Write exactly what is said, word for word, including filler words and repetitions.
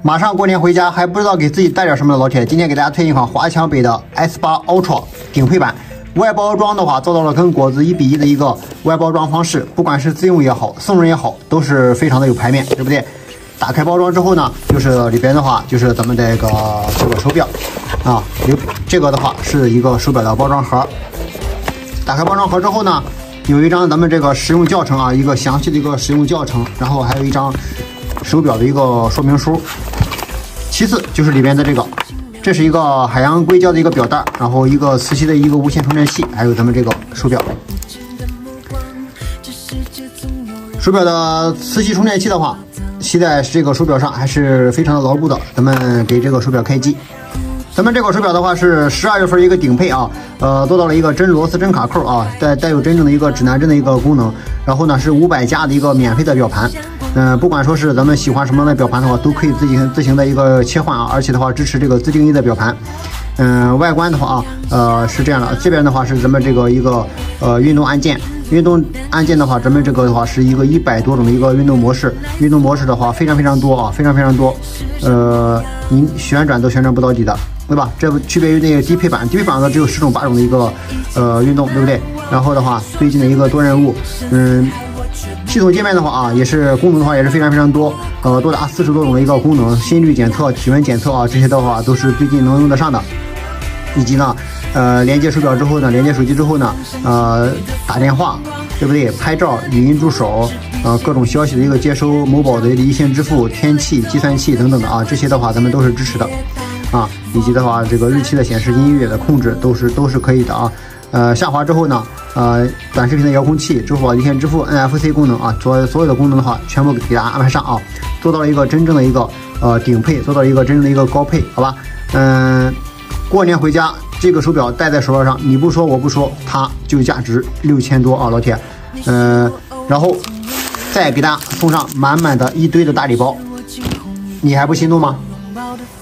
马上过年回家，还不知道给自己带点什么的老铁，今天给大家推荐一款华强北的 S 八 Ultra 顶配版。外包装的话，做到了跟果子一比一的一个外包装方式，不管是自用也好，送人也好，都是非常的有排面，对不对？打开包装之后呢，就是里边的话就是咱们这个这个手表啊，有这个的话是一个手表的包装盒。打开包装盒之后呢，有一张咱们这个使用教程啊，一个详细的一个使用教程，然后还有一张手表的一个说明书。其次就是里边的这个。这是一个海洋硅胶的一个表带，然后一个磁吸的一个无线充电器，还有咱们这个手表。手表的磁吸充电器的话，系在这个手表上还是非常的牢固的。咱们给这个手表开机。咱们这个手表的话是十二月份一个顶配啊，呃，做到了一个真螺丝真卡扣啊，带带有真正的一个指南针的一个功能。然后呢是五百加的一个免费的表盘。嗯、呃，不管说是咱们喜欢什么样的表盘的话，都可以自行自行的一个切换啊，而且的话支持这个自定义的表盘。嗯、呃，外观的话啊，呃是这样的，这边的话是咱们这个一个呃运动按键，运动按键的话，咱们这个的话是一个一百多种的一个运动模式，运动模式的话非常非常多啊，非常非常多，呃，你旋转都旋转不到底的，对吧？这区别于那个低配版，低配版的只有十种八种的一个呃运动，对不对？然后的话，最近的一个多任务，嗯。系统界面的话啊，也是功能的话也是非常非常多，呃，多达四十多种的一个功能，心率检测、体温检测啊，这些的话都是最近能用得上的。以及呢，呃，连接手表之后呢，连接手机之后呢，呃，打电话，对不对？拍照、语音助手，呃，各种消息的一个接收，某宝的一线支付、天气、计算器等等的啊，这些的话咱们都是支持的，啊，以及的话这个日期的显示、音乐的控制都是都是可以的啊。呃，下滑之后呢，呃，短视频的遥控器、支付宝一线支付、N F C 功能啊，所所有的功能的话，全部给大家安排上啊，做到了一个真正的一个呃顶配，做到了一个真正的一个高配，好吧？嗯、呃，过年回家这个手表戴在手腕上，你不说我不说，它就价值六千多啊，老铁。嗯、呃，然后再给大家送上满满的一堆的大礼包，你还不心动吗？